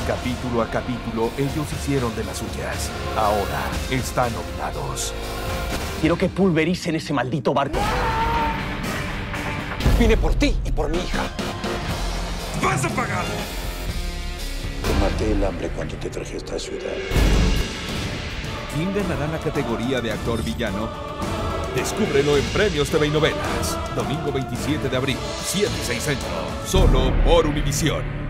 Capítulo a capítulo, ellos hicieron de las suyas. Ahora están nominados. Quiero que pulvericen ese maldito barco. Vine por ti y por mi hija. ¡Vas a pagar! Te maté el hambre cuando te traje a esta ciudad. ¿Quién ganará la categoría de actor villano? Descúbrelo en Premios TV y Novelas. Domingo 27 de abril, 7 y 6 centro. Solo por Univisión.